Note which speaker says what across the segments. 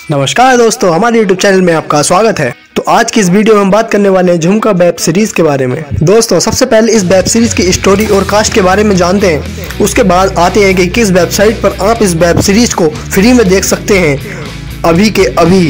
Speaker 1: नमस्कार दोस्तों, हमारे YouTube चैनल में आपका स्वागत है। तो आज की इस वीडियो में हम बात करने वाले हैं झुमका वेब सीरीज के बारे में। दोस्तों, सबसे पहले इस वेब सीरीज की स्टोरी और कास्ट के बारे में जानते हैं। उसके बाद आते हैं कि किस वेबसाइट पर आप इस वेब सीरीज को फ्री में देख सकते हैं अभी के अभी।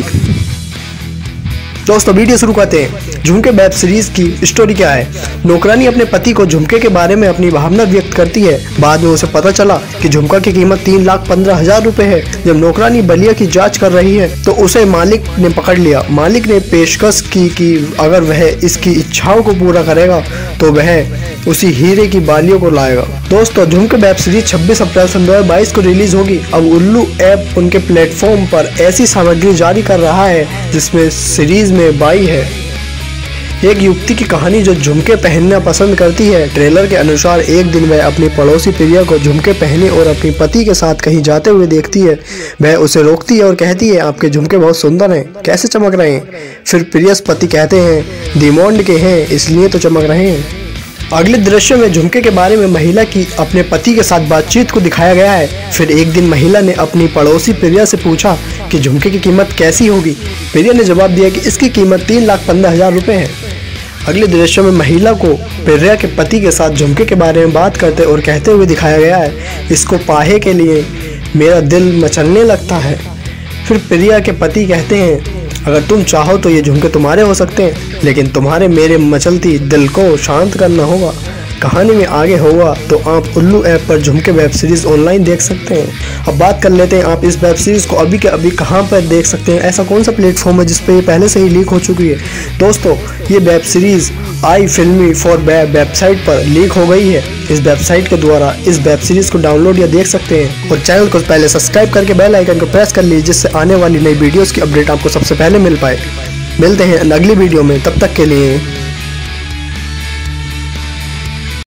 Speaker 1: दोस्तों, वीडियो शुरू करते हैं। झुमके वेब सीरीज की स्टोरी क्या है। नौकरानी अपने पति को झुमके के बारे में अपनी भावना व्यक्त करती है। बाद में उसे पता चला कि झुमका की कीमत 3,15,000 रुपए है। जब नौकरानी बलिया की जांच कर रही है तो उसे मालिक ने पकड़ लिया। मालिक ने पेशकश की कि अगर वह इसकी इच्छाओं को पूरा करेगा तो वह उसी हीरे की बालियों को लाएगा। दोस्तों, झुमके वेब सीरीज 26 अप्रैल 2022 को रिलीज होगी। अब उल्लू ऐप उनके प्लेटफॉर्म पर ऐसी सामग्री जारी कर रहा है जिसमें सीरीज में बाई है एक युवती की कहानी जो झुमके पहनना पसंद करती है। ट्रेलर के अनुसार एक दिन वह अपनी पड़ोसी प्रिया को झुमके पहने और अपने पति के साथ कहीं जाते हुए देखती है। वह उसे रोकती है और कहती है, आपके झुमके बहुत सुंदर हैं, कैसे चमक रहे हैं। फिर प्रियस पति कहते हैं, डायमंड के हैं इसलिए तो चमक रहे हैं। अगले दृश्य में झुमके के बारे में महिला की अपने पति के साथ बातचीत को दिखाया गया है। फिर एक दिन महिला ने अपनी पड़ोसी प्रिया से पूछा कि झुमके की कीमत कैसी होगी। प्रिया ने जवाब दिया कि इसकी कीमत 3,15,000 रुपए है। अगले दृश्य में महिला को प्रिया के पति के साथ झुमके के बारे में बात करते और कहते हुए दिखाया गया है, इसको पाहे के लिए मेरा दिल मचलने लगता है। फिर प्रिया के पति कहते हैं, अगर तुम चाहो तो ये झुमके तुम्हारे हो सकते हैं, लेकिन तुम्हारे मेरे मचलती दिल को शांत करना होगा। कहानी में आगे होगा तो आप उल्लू ऐप पर झुमके वेब सीरीज ऑनलाइन देख सकते हैं। अब बात कर लेते हैं आप इस वेब सीरीज को अभी के अभी कहां पर देख सकते हैं। ऐसा कौन सा प्लेटफॉर्म है जिस पे ये पहले से ही लीक हो चुकी है। दोस्तों, ये वेब सीरीज आई फिल्मी फॉर वेबसाइट पर लीक हो गई है। इस वेबसाइट के द्वारा इस वेब सीरीज को डाउनलोड या देख सकते हैं। और चैनल को पहले सब्सक्राइब करके बेल आइकन को प्रेस कर लीजिए, जिससे आने वाली नई वीडियोस की अपडेट आपको सबसे पहले मिल पाए। मिलते हैं अगली वीडियो में, तब तक के लिए